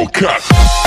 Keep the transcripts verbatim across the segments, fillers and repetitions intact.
Hellcat.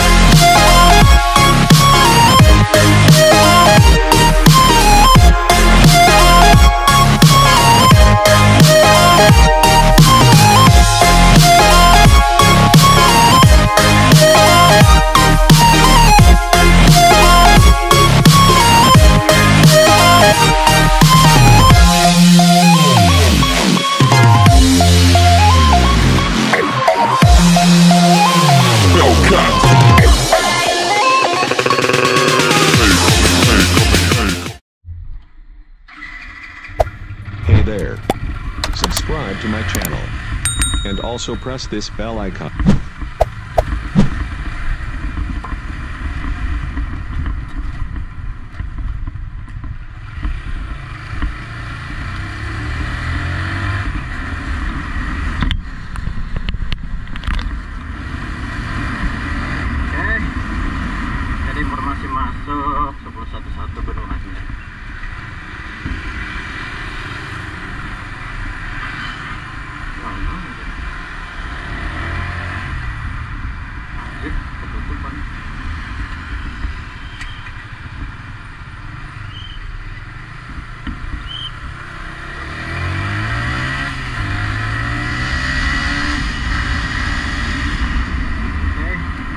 Hey there. Subscribe to my channel. And also press this bell icon. Oke, jadi informasi masuk sepuluh sebelas Benua Aceh. Anjir, ketutupan. Oke,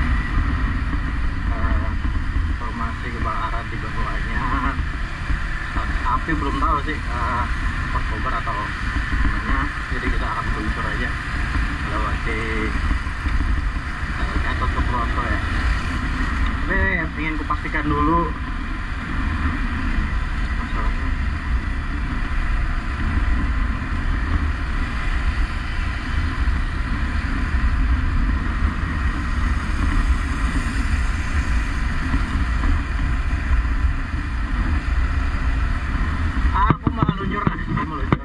Eh, informasi kebakaran di Benuanya. Api belum tahu sih uh, kobar atau gimana, jadi kita akan meluncur aja lewati uh, Gatot Subroto ya. Tapi ingin kupastikan dulu masalahnya. Aku mau luncur, nah, aku mau luncur.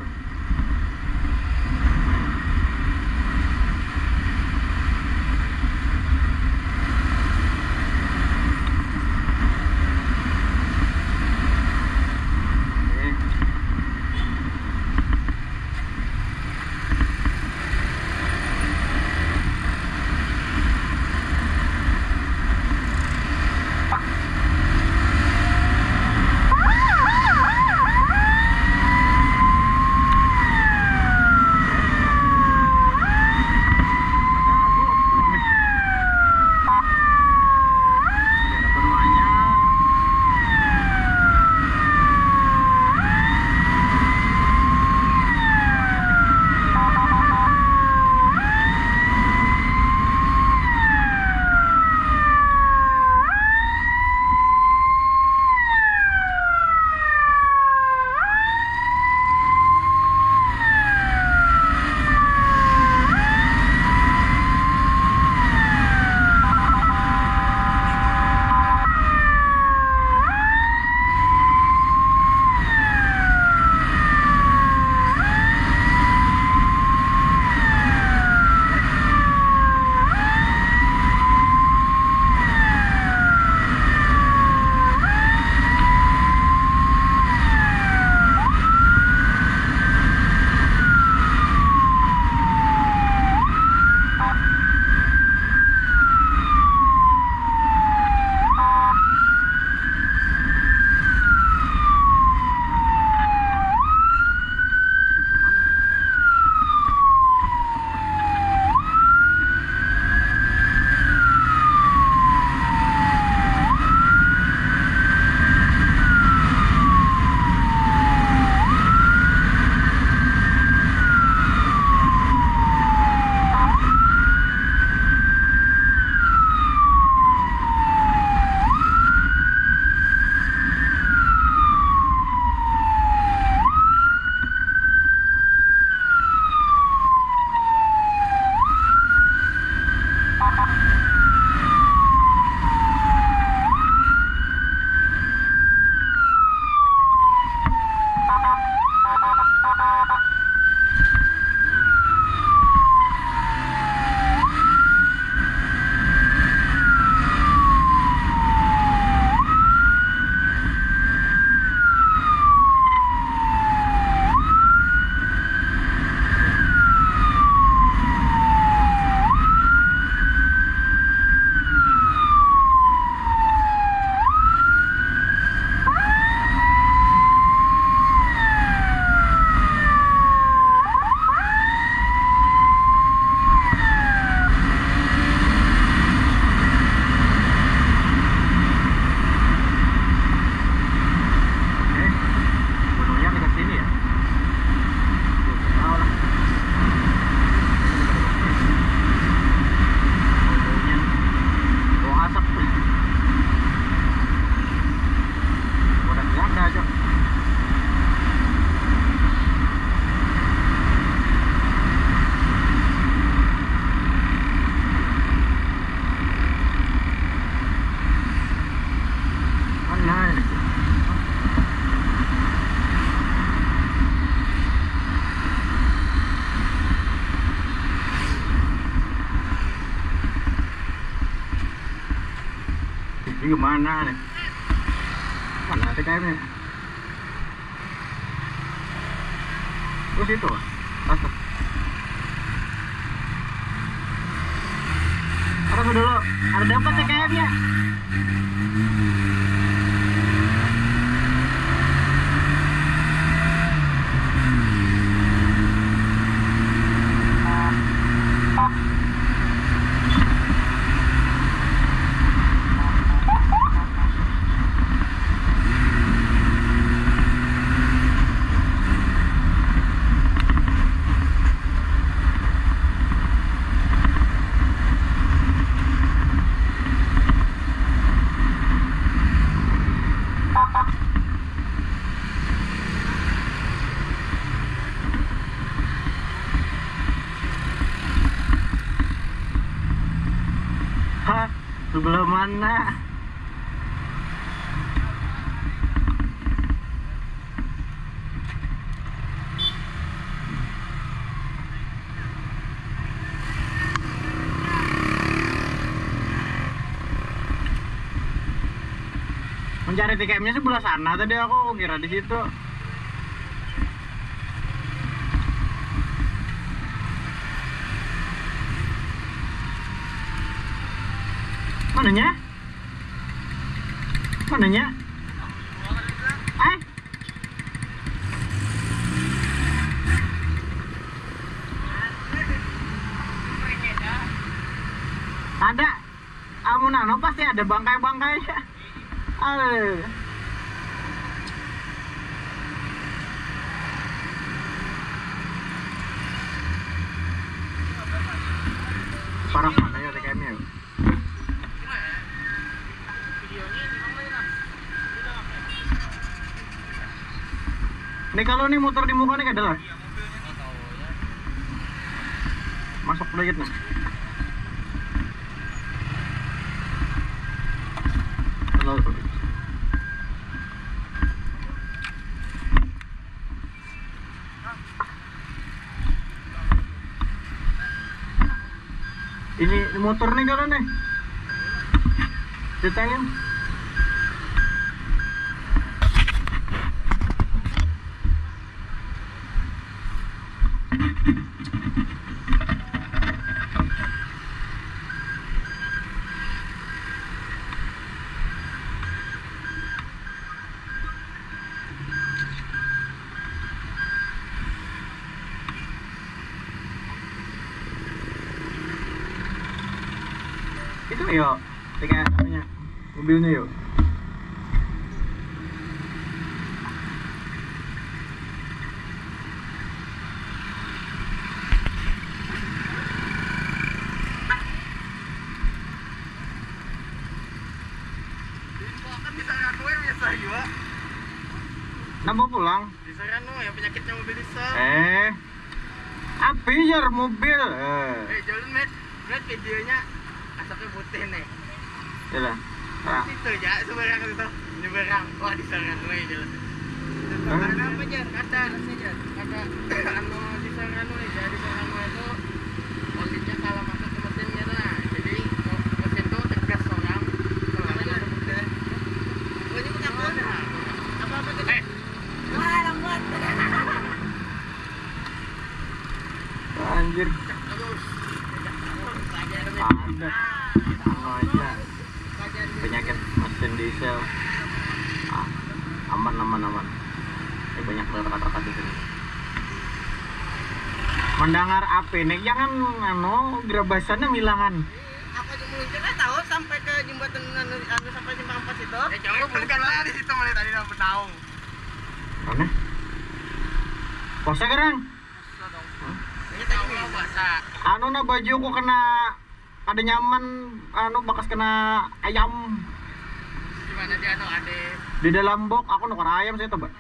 gimana nih? Mana T K M-nya? Terus itu, atas. Atas dulu, ada dapat T K M-nya. Hah, sebelah mana? Mencari T K M-nya sebelah sana tadi, aku kira di situ. Mananya? Mananya? Eh? Ada. Amun anu pasti ada bangkai-bangkainya. Aduh. Parah mana ya T K M-nya? Nih kalau nih muter di muka nih adalah masuk dikit nih. Halo. Ini motor nih kalau nih ditanya. Itu yuk, T K M-nya, mobilnya yuk. Nambah pulang? Bisa kan ya penyakitnya mobil diesel. Eh, apa ya mobil? Eh, Eh, jalan met, lihat videonya asapnya putih nih. Yalah. Ah. Itu ya seberang itu, nyeberang. Wah diserang nih jalan. Karena apa aja? Kata, kata anu diserang nih, jadi diserang itu posisinya kalau masuk ke mesinnya tuh nah, jadi mesin tuh tegas orang. Kalau asap putih. Oh ini punya apa? Apa apa tuh? Eh, wah lambat. Anjir. Terus. Ada. Sama aja. Penyakit mesin diesel. Ah, aman aman aman. Eh, banyak rekat-rekat di sini. Mendengar apa nih? Jangan anu gerabasannya milangan. Apa cuma kita tahu sampai ke jembatan anu, anu sampai simpang empat itu? Eh, jangan bukan lah di situ mulai tadi dapat tahu. Mana? Puasa kerang? Ini tahu mau puasa. Anu na bajuku kena ada nyaman, anu bekas kena ayam Gimana dia anu ada? di dalam box. Aku nuker ayam saya coba.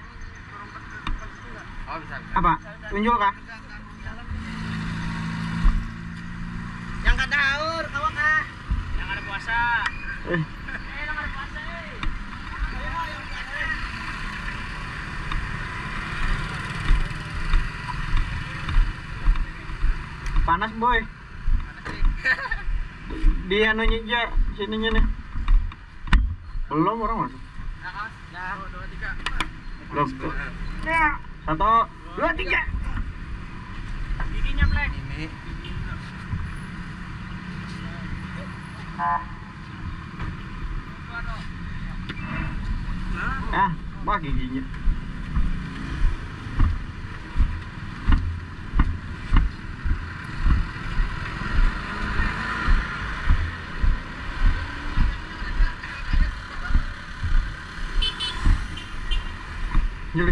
Oh bisa. Apa? Tunjuk kah? Yang kada haur, kawan kah? Yang ada puasa. Eh, Eh, yang ada puasa. Eh. Ayo, ayo, ayo. panas boy. Di anunya aja sininya nih. Belum orang masuk. Dah, dua, tiga. Belum. Satu, dua, tiga. Giginya black. Ini. Ah, bah giginya. Jadi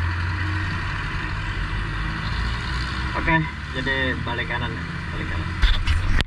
Oke, jadi balik kanan, balik kanan.